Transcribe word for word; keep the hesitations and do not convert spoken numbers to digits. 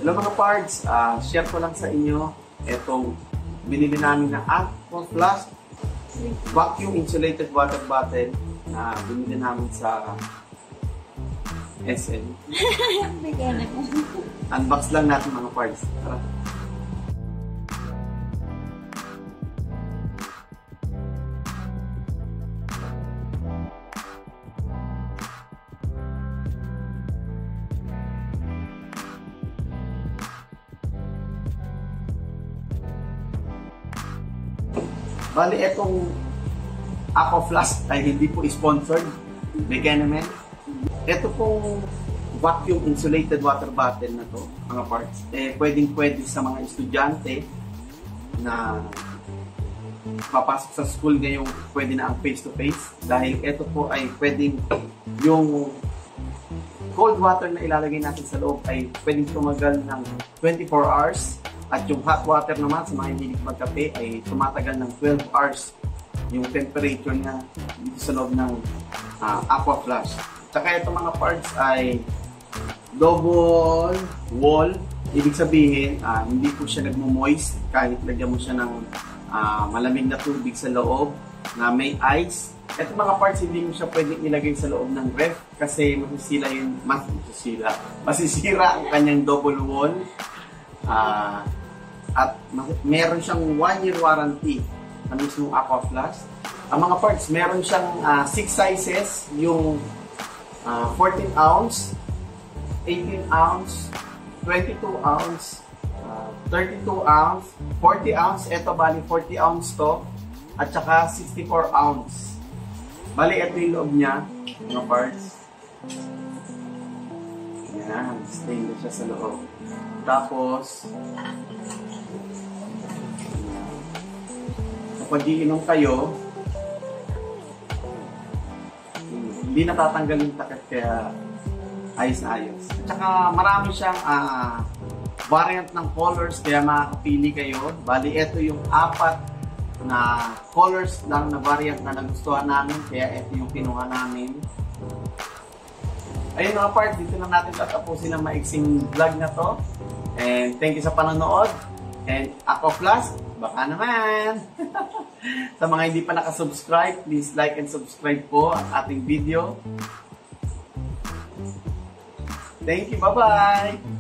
Hello mga pards, uh, share ko lang sa inyo itong binili namin na Aqua Flask vacuum insulated water bottle na binili namin sa S L. Unbox lang natin mga pards. Tara. Bali, itong Aqua Flask ay hindi po sponsored. Bigyan naman. Ito pong vacuum insulated water bottle na to, mga parts, eh, pwedeng pwede sa mga estudyante na papasok sa school ngayong pwede na ang face-to-face. Dahil ito po ay pwedeng yung cold water na ilalagay natin sa loob ay pwedeng tumagal ng twenty-four hours. At yung hot water naman sa mga hindi magkape ay tumatagal ng twelve hours yung temperature niya dito sa loob ng uh, Aqua Flask. Tsaka itong mga parts ay double wall. Ibig sabihin, uh, hindi po siya nagmo-moist kahit lagyan mo siya ng uh, malamig na tubig sa loob na may ice. Itong mga parts hindi mo siya pwedeng ilagay sa loob ng ref kasi masisira yun, masisira, masisira ang kanyang double wall. Uh, at meron siyang one year warranty ang mismong Aqua Flask. Ang mga parts, meron siyang uh, six sizes, yung uh, fourteen ounce, eighteen ounce, twenty-two ounce, uh, thirty-two ounce, forty ounce, eto bali forty ounce to, at saka sixty-four ounce. Bali, ito yung loob niya, mga parts. Yan, stainless siya sa loob. Tapos, kapag iinom kayo, hindi natatanggal yung takip kaya ayos na ayos. At saka marami siyang uh, variant ng colors kaya makakapili kayo. Bali, ito yung apat na colors lang na variant na nagustuhan namin kaya ito yung kinuha namin. Ayun mga parts, dito na natin tatapusin ang maiksing vlog na to. And thank you sa panonood. And Aqua Flask, baka naman. Sa mga hindi pa nakasubscribe, please like and subscribe po ang ating video. Thank you, bye-bye!